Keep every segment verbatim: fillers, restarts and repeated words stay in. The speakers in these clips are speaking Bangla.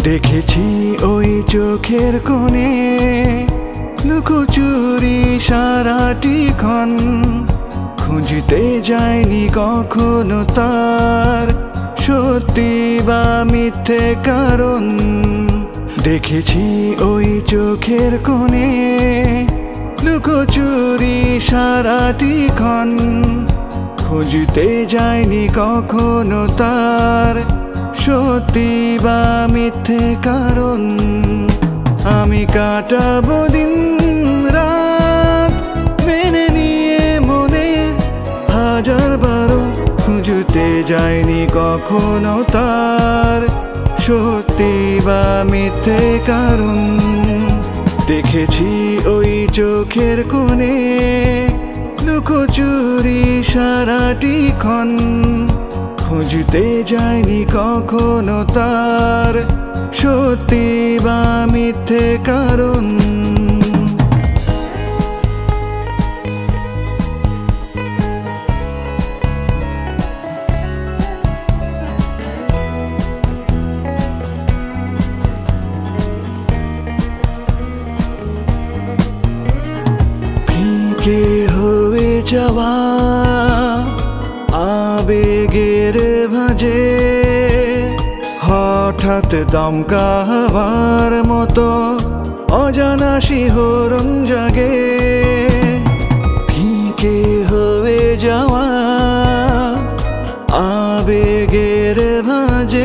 দেখেছি ওই চোখের কোণে লুকোচুরি সারাটি ক্ষণ, খুঁজতে যায়নি কখনো তার সত্যি বা মিথ্যে কারণ। দেখেছি ওই চোখের কোণে লুকোচুরি সারাটি ক্ষণ, খুঁজতে যায়নি কখনো তার সত্যি বা মিথ্যে কারণ। আমি কাটাবো দিন রাত মেনে নিয়ে মনে হাজার বারো, খুঁজতে যায়নি কখনো তার সত্যি বা মিথ্যে কারণ। দেখেছি ওই চোখের কোণে লুকোচুরি সারাটি ক্ষণ, খুঁজতে যায়নি কখনো তার সত্যি বা মিথ্যে কারণ। ফিকে হয়ে যাওয়া আবেগের ভাঁজে হঠাৎ দমকা হওয়ার মতো অজানা শিহরণ জাগে। ফিকে হয়ে যাওয়া আবেগের ভাঁজে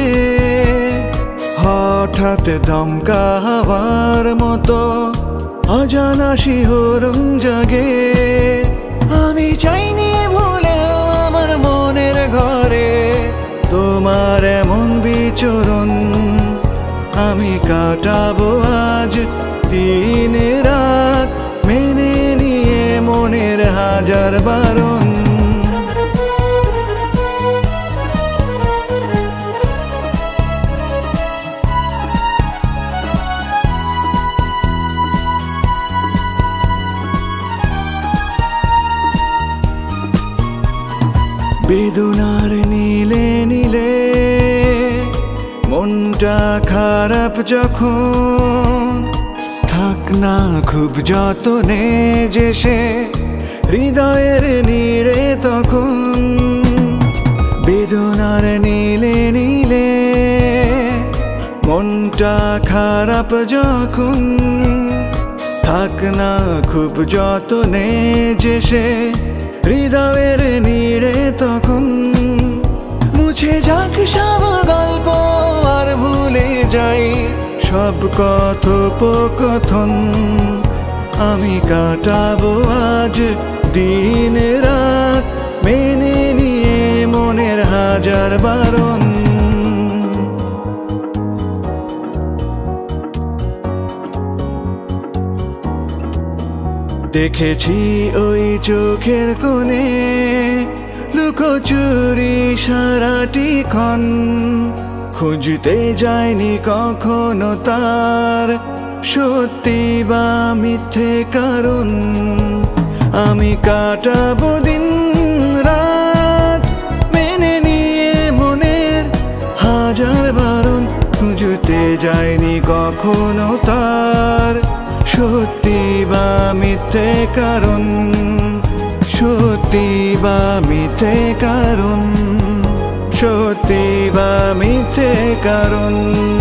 হঠাৎ দমকা হওয়ার মতো অজানা শিহরণ জাগে। আমি চাইনি ভুলেও আমার মনের ঘরে তোমার এমন বিচরণ। আমি কাটাবো আজ দিন রাত মেনে নিয়ে মনের হাজার বারণ। বেদনার নীলে নীলে মনটা খারাপ যখন, থাক না খুব যতনে যে সে হৃদয়ের নীড়ে তখন। বেদনার নীলে নীলে মনটা খারাপ যখন, থাক না খুব যতনে যে সে হৃদয়ের নীড়ে তখন। মুছে যাক সব গল্প আর ভুলে যাই সব কথোপকথন। আমি কাটাবো আজ দিন রাত মেনে নিয়ে মনের হাজার বারণ। দেখেছি ওই চোখের কোণে লুকোচুরি সারাটি ক্ষণ, খুঁজতে যায়নি কখনো তার সত্যি বা মিথ্যে কারণ। আমি কাটাবো দিন রাত মেনে নিয়ে মনের হাজার বারণ, খুঁজতে যায়নি কখনো তার সত্যি বা মিথ্যে কারণ। সত্যি বা মিথ্যে কারণ, সত্যি বা মিথ্যে কারণ।